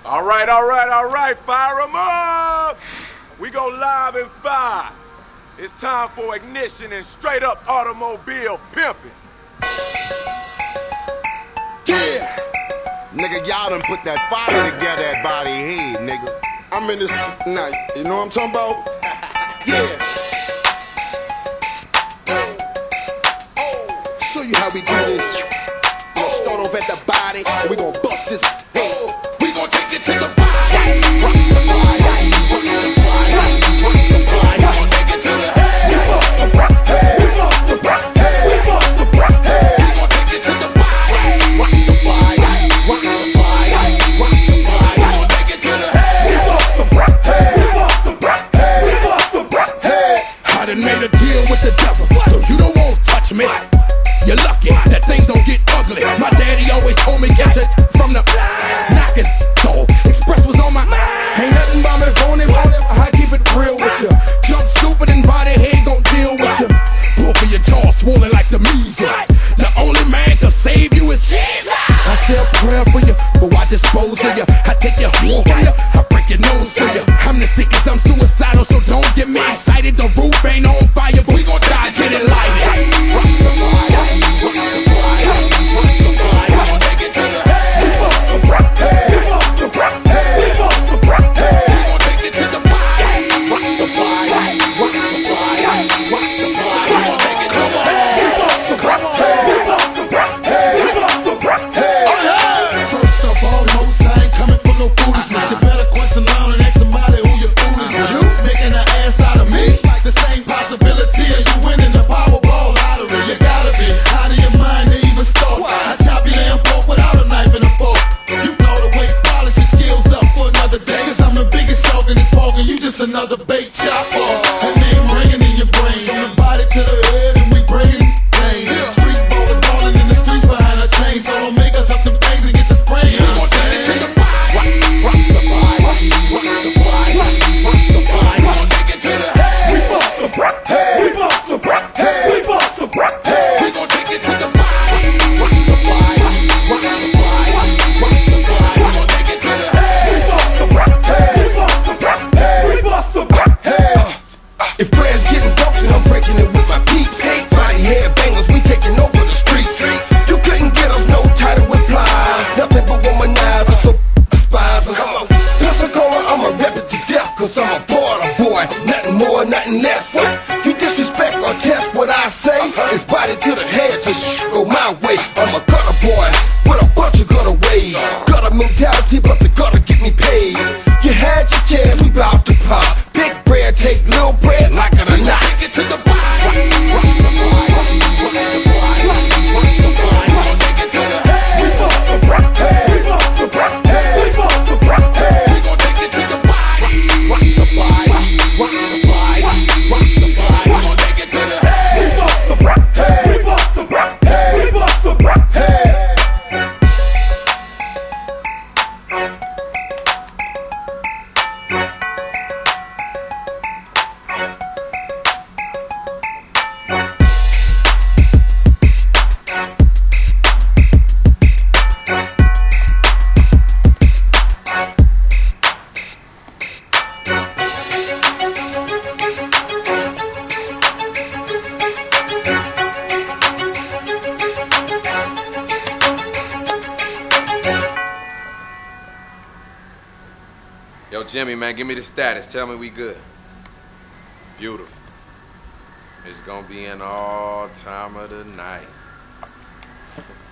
All right, fire 'em up! We go live in 5. It's time for ignition and straight up automobile pimping. Yeah! Nigga, y'all done put that fire together at body head, nigga. I'm in this night, you know what I'm talking about? Yeah! Show you how we do this. Gonna start off at the body, and we gonna bust this. Hey, we gonna take it to the body. Rock the body. Rock the body. Rock the body. We gonna take it to the head. We bust the head. We bust the head. We bust the head. We gonna take it to the body. Rock the body. Rock the body. Rock the body. We gonna take it to the head. We bust the head. We bust the head. We bust the head. I done made a deal with the devil, so you don't want to touch me. You're lucky that things don't get ugly. My daddy always told me catch it from the knockers. Dog Express was on my ain't nothing but me phony. I keep it real with you. Jump stupid and body head gon' deal with you. Both of your jaws swollen like the measles. The only man can save you is Jesus. I say a prayer for you, but I dispose of you. I take your horn from you, I break your nose for you. I'm the sickest, I'm suicidal, so don't get me excited. The roof ain't on fire, but we gon' die, get it lighted. Another bait chopper, her name ringing in your brain. From the body to the head, and we bringing pain. Street ballers balling in the streets behind a chain, so don't make us up them things and get the sprain. We gon' take it to the body, rock the body, rock the body, rock the body. We gon' take it to the head. We bust the head, we bust the head, we bust the head. We gon' take it to the body, rock the body, rock the body, rock the body. We gon' take it to the head. We bust the head, we bust the head, we bust the head. If prayers getting broken, I'm breaking it with my peeps. Body head bangers, we taking over the streets. You couldn't get us no title with flies. Nothing but womanizer, so despise us. Pensacola, I'ma rep it to death, cause I'm a border boy. Nothing more, nothing less. You disrespect or test what I say, it's body to the head, so go my way. I'm a gutter boy with a bunch of gutter ways. Gutter mentality, but the gutter get me paid. You had your chance, we bout to pop. Big bread, take little bread, like it or not. Take it to the body. Rock the body, rock the body, rock the body. We gon' take it to the head. We bust the head, we bust the head, we bust the head. We gon' take it to the body. Rock the body, rock the body, rock the body. We gon' take it to the head. We bust the head, we bust the head, we bust the head. Yo, Jimmy, man, give me the status. Tell me we good. Beautiful. It's gonna be an all time of the night.